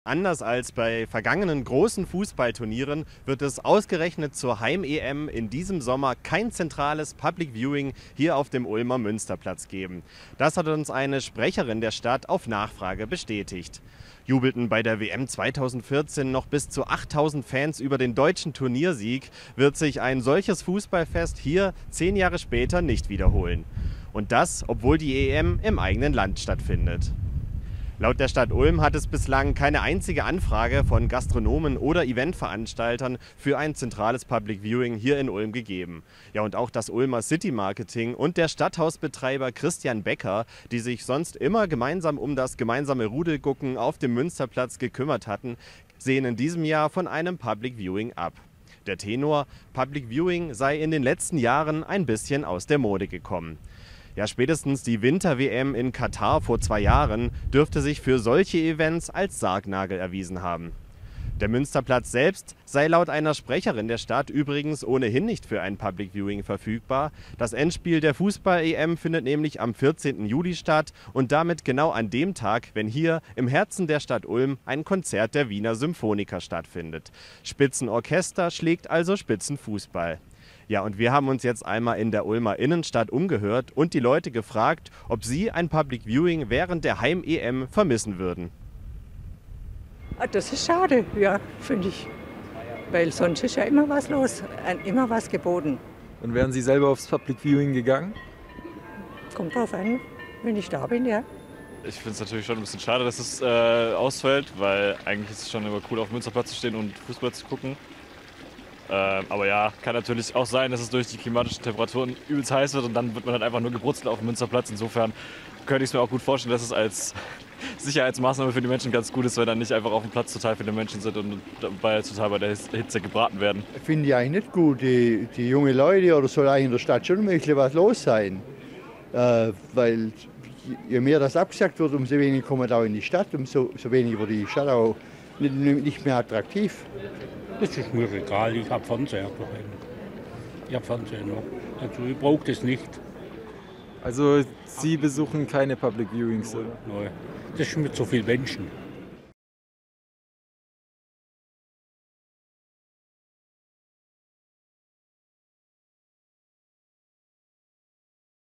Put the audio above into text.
Anders als bei vergangenen großen Fußballturnieren wird es ausgerechnet zur Heim-EM in diesem Sommer kein zentrales Public Viewing hier auf dem Ulmer Münsterplatz geben. Das hat uns eine Sprecherin der Stadt auf Nachfrage bestätigt. Jubelten bei der WM 2014 noch bis zu 8000 Fans über den deutschen Turniersieg, wird sich ein solches Fußballfest hier 10 Jahre später nicht wiederholen. Und das, obwohl die EM im eigenen Land stattfindet. Laut der Stadt Ulm hat es bislang keine einzige Anfrage von Gastronomen oder Eventveranstaltern für ein zentrales Public Viewing hier in Ulm gegeben. Ja, und auch das Ulmer City Marketing und der Stadthausbetreiber Christian Becker, die sich sonst immer gemeinsam um das gemeinsame Rudelgucken auf dem Münsterplatz gekümmert hatten, sehen in diesem Jahr von einem Public Viewing ab. Der Tenor: Public Viewing sei in den letzten Jahren ein bisschen aus der Mode gekommen. Ja, spätestens die Winter-WM in Katar vor 2 Jahren dürfte sich für solche Events als Sargnagel erwiesen haben. Der Münsterplatz selbst sei laut einer Sprecherin der Stadt übrigens ohnehin nicht für ein Public Viewing verfügbar. Das Endspiel der Fußball-EM findet nämlich am 14. Juli statt und damit genau an dem Tag, wenn hier im Herzen der Stadt Ulm ein Konzert der Wiener Symphoniker stattfindet. Spitzenorchester schlägt also Spitzenfußball. Ja, und wir haben uns jetzt einmal in der Ulmer Innenstadt umgehört und die Leute gefragt, ob sie ein Public Viewing während der Heim-EM vermissen würden. Das ist schade, ja, finde ich. Weil sonst ist ja immer was los, immer was geboten. Und wären Sie selber aufs Public Viewing gegangen? Kommt drauf an, wenn ich da bin, ja. Ich finde es natürlich schon ein bisschen schade, dass es ausfällt, weil eigentlich ist es schon immer cool, auf dem Münsterplatz zu stehen und Fußball zu gucken. Aber ja, kann natürlich auch sein, dass es durch die klimatischen Temperaturen übelst heiß wird und dann wird man halt einfach nur gebrutzelt auf dem Münsterplatz. Insofern könnte ich es mir auch gut vorstellen, dass es als Sicherheitsmaßnahme für die Menschen ganz gut ist, weil dann nicht einfach auf dem Platz total viele Menschen sind und dabei total bei der Hitze gebraten werden. Finde ich eigentlich nicht gut. Die jungen Leute, oder soll eigentlich in der Stadt schon ein bisschen was los sein. Weil je mehr das abgesagt wird, umso weniger kommen auch in die Stadt, umso weniger wird die Stadt auch nicht mehr attraktiv. Das ist mir egal, ich habe Fernseher daheim. Ich habe Fernseher noch. Also ich brauche das nicht. Also Sie besuchen keine Public Viewings, oder? Nein, das ist mit so vielen Menschen.